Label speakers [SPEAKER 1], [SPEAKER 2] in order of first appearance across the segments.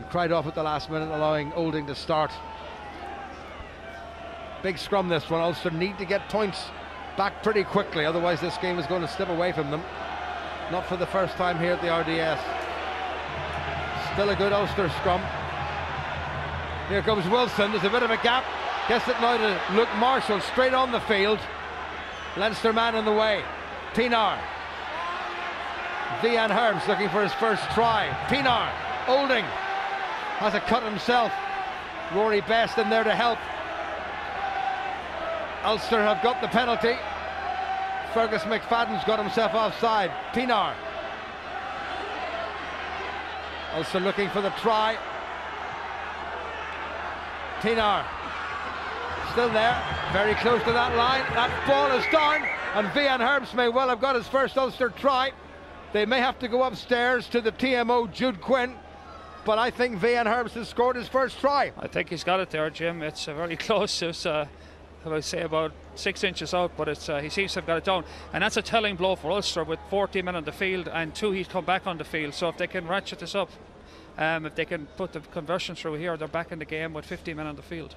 [SPEAKER 1] cried off at the last minute, allowing Olding to start. Big scrum this one. Ulster need to get points back pretty quickly, otherwise this game is going to slip away from them. Not for the first time here at the RDS. Still a good Ulster scrum. Here comes Wilson. There's a bit of a gap. Gets it now to Luke Marshall, straight on the field. Leinster man in the way. Pienaar. Vian Herbst looking for his first try. Pienaar. Olding has a cut himself. Rory Best in there to help. Ulster have got the penalty. Fergus McFadden's got himself offside. Pienaar. Ulster looking for the try. Pienaar. Still there, very close to that line. That ball is down, and Vian Herbst may well have got his first Ulster try. They may have to go upstairs to the TMO Jude Quinn, but I think Vian Herbst has scored his first try.
[SPEAKER 2] I think he's got it there, Jim. It's very close. It's I would say about 6 inches out, but it's he seems to have got it down, and that's a telling blow for Ulster with 40 men on the field and 2 he's come back on the field. So if they can ratchet this up, if they can put the conversion through here, they're back in the game with 50 men on the field.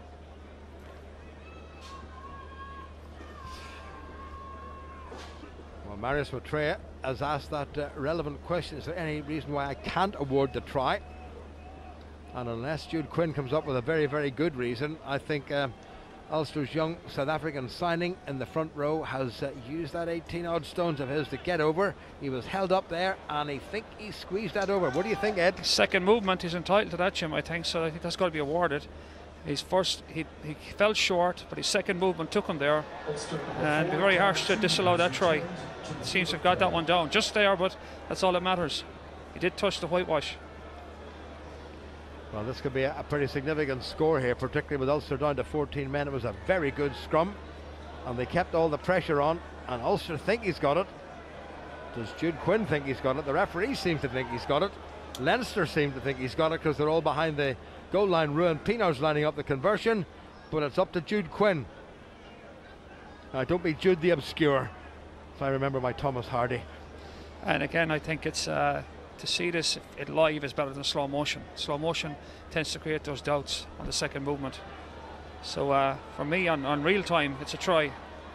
[SPEAKER 1] Well, Marius Maitreya has asked that relevant question: is there any reason why I can't award the try? And unless Jude Quinn comes up with a very, very good reason, I think Ulster's young South African signing in the front row has used that 18 odd stones of his to get over. He was held up there, and he squeezed that over. What do you think, Ed?
[SPEAKER 2] Second movement, he's entitled to that, Jim. I think so. I think that's got to be awarded. His first, he fell short, but his second movement took him there, and it'd be very harsh to disallow that try. It seems to have got that one down just there, but that's all that matters. He did touch the whitewash.
[SPEAKER 1] Well, this could be a pretty significant score here, particularly with Ulster down to 14 men. It was a very good scrum, and they kept all the pressure on, and Ulster think he's got it. Does Jude Quinn think he's got it? The referee seems to think he's got it. Leinster seem to think he's got it because they're all behind the goal line. Ruan Pienaar's lining up the conversion, but it's up to Jude Quinn. Now, don't be Jude the Obscure, if I remember my Thomas Hardy.
[SPEAKER 2] And again, I think it's to see this live is better than slow motion. Slow motion tends to create those doubts on the second movement. So for me, on real time, it's a try.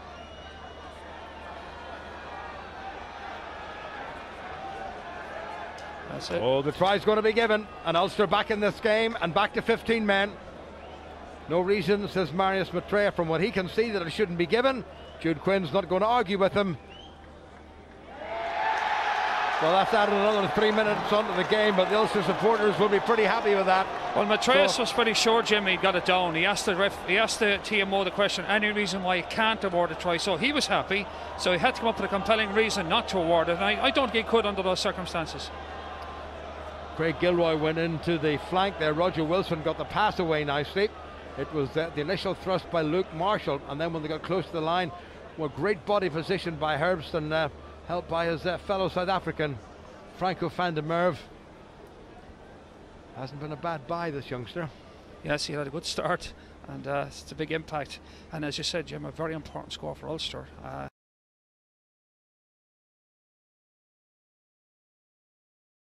[SPEAKER 2] That's it.
[SPEAKER 1] Oh, the try's going to be given, and Ulster back in this game and back to 15 men. No reason, says Marius Maitreya, from what he can see, that it shouldn't be given. Jude Quinn's not going to argue with him. Well, that's added another 3 minutes onto the game, but the Ulster supporters will be pretty happy with that.
[SPEAKER 2] Well, Maitreya was pretty sure, Jim, he got it down. He asked the TMO the question, any reason why he can't award a try? So he was happy, so he had to come up with a compelling reason not to award it, and I don't think he could under those circumstances.
[SPEAKER 1] Craig Gilroy went into the flank there. Roger Wilson got the pass away nicely. It was the initial thrust by Luke Marshall, and then when they got close to the line, well, great body position by Herbst, and helped by his fellow South African, Franco van der Merwe. Hasn't been a bad buy, this youngster.
[SPEAKER 2] Yes, he had a good start, and it's a big impact. And as you said, Jim, a very important score for Ulster.